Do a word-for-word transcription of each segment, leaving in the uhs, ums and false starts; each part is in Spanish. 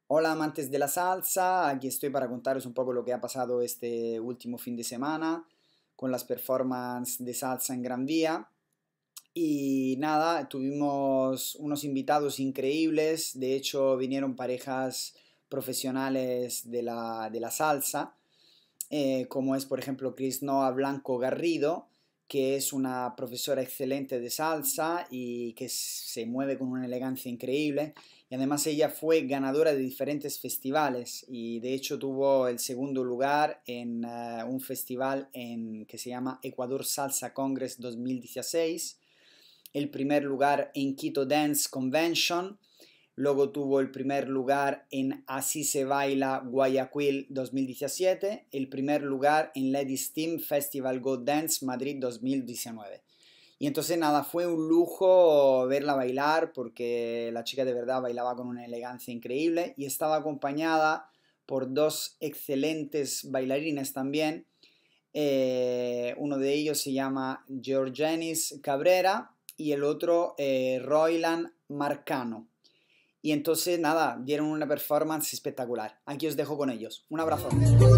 Hola amantes de la salsa, aquí estoy para contaros un poco lo que ha pasado este último fin de semana con las performances de salsa en Gran Vía. Y nada, tuvimos unos invitados increíbles, de hecho vinieron parejas profesionales de la, de la salsa, eh, como es por ejemplo Crisnoa Blanco Garrido, que es una profesora excelente de salsa y que se mueve con una elegancia increíble. Y además ella fue ganadora de diferentes festivales y de hecho tuvo el segundo lugar en uh, un festival en, que se llama Ecuador Salsa Congress dos mil dieciséis, el primer lugar en Quito Dance Convention, luego tuvo el primer lugar en Así se baila Guayaquil dos mil diecisiete, el primer lugar en Ladies Team Festival Go Dance Madrid dos mil diecinueve. Y entonces nada, fue un lujo verla bailar porque la chica de verdad bailaba con una elegancia increíble y estaba acompañada por dos excelentes bailarines también. Eh, uno de ellos se llama Georgenis Cabrera y el otro eh, Roylan Marcano. Y entonces nada, dieron una performance espectacular. Aquí os dejo con ellos. Un abrazo.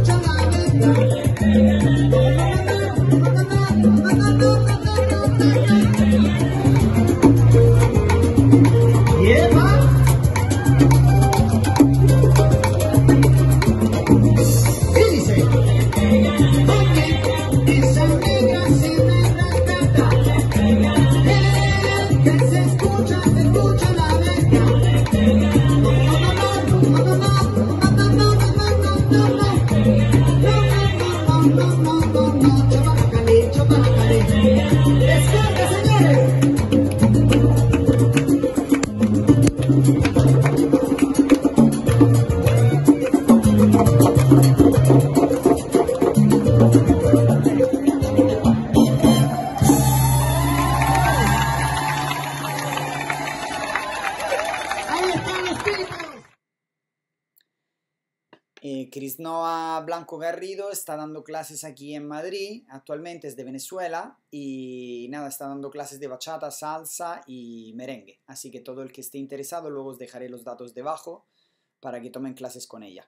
Eh, Crisnoa Blanco Garrido está dando clases aquí en Madrid, actualmente es de Venezuela y nada, está dando clases de bachata, salsa y merengue. Así que todo el que esté interesado, luego os dejaré los datos debajo para que tomen clases con ella.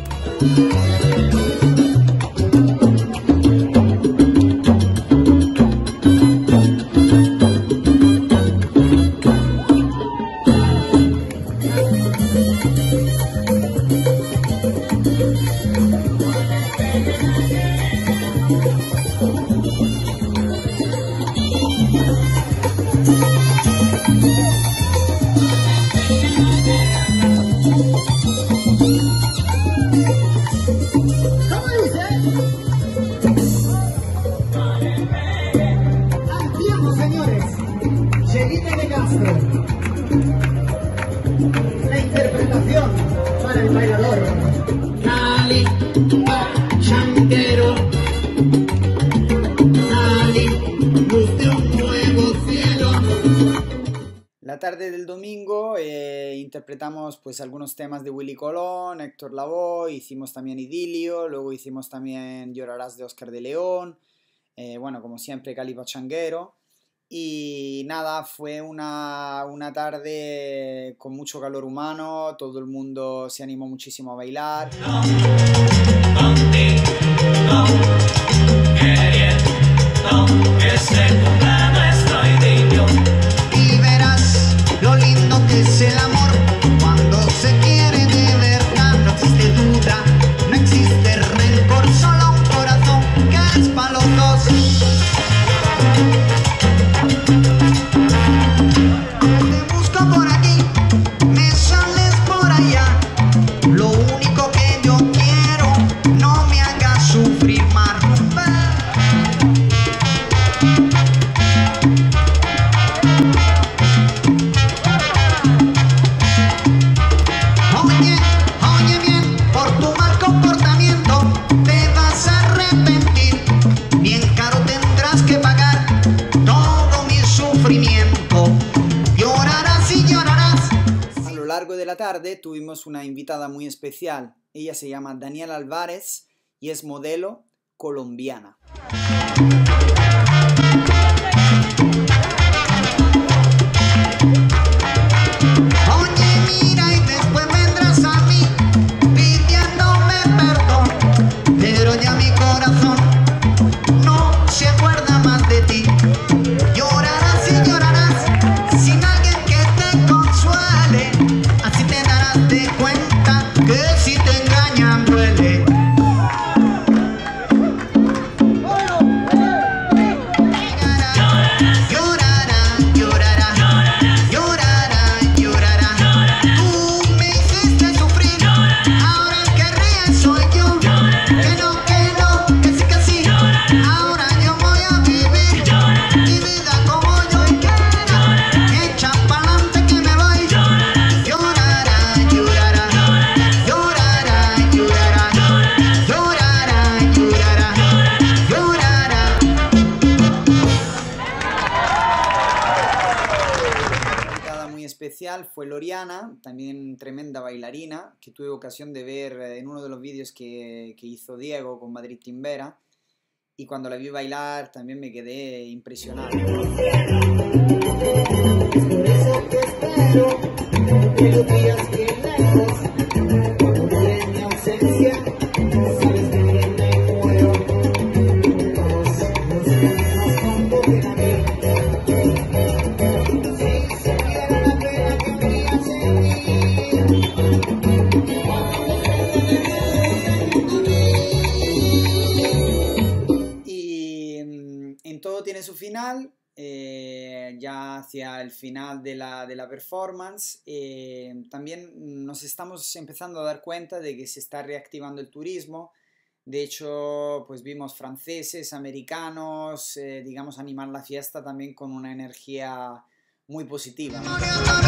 La interpretación para el bailador Cali Pachanguero, Cali, luz de un nuevo cielo. La tarde del domingo eh, interpretamos pues algunos temas de Willy Colón, Héctor Lavoe, hicimos también Idilio, luego hicimos también Llorarás de Oscar de León, eh, bueno, como siempre Cali Pachanguero. Y nada, fue una, una tarde con mucho calor humano, todo el mundo se animó muchísimo a bailar. No, contigo, no, queriendo que se cumpla nuestro idilio. Y verás lo lindo que es el amor cuando se quiere de verdad. No existe duda, no existe rencor, solo un corazón que es para los dos. Te busco por aquí, me sales por allá. Lo único que yo quiero, no me hagas sufrir más. Oye, oye bien, por tu mal comportamiento te vas a arrepentir. Bien caro tendrás que pagar todo mi sufrimiento. Llorarás y llorarás. A lo largo de la tarde tuvimos una invitada muy especial. Ella se llama Daniela Álvarez y es modelo colombiana. Oye, mira, y después vendrás a mí. especial fue Loriana, también tremenda bailarina, que tuve ocasión de ver en uno de los vídeos que, que hizo Diego con Madrid Timbera, y cuando la vi bailar también me quedé impresionado. Todo tiene su final, eh, ya hacia el final de la, de la performance. Eh, también nos estamos empezando a dar cuenta de que se está reactivando el turismo. De hecho, pues vimos franceses, americanos, eh, digamos, animar la fiesta también con una energía muy positiva. Todo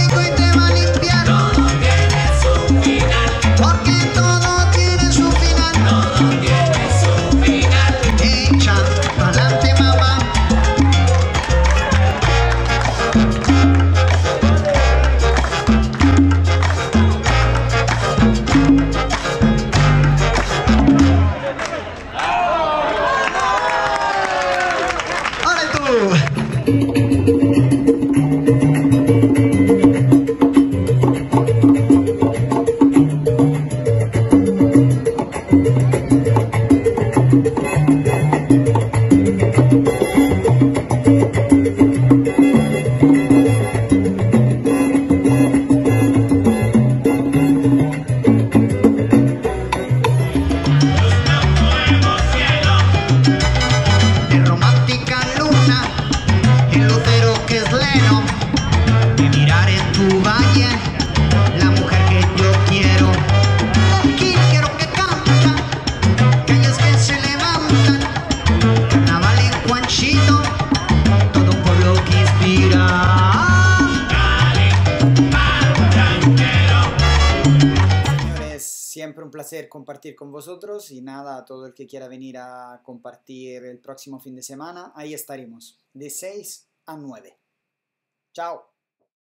tiene su final. Porque todo tiene su final. Todo tiene su final. Echa pa'lante, mamá. Siempre un placer compartir con vosotros y nada, a todo el que quiera venir a compartir el próximo fin de semana, ahí estaremos, de seis a nueve. Chao.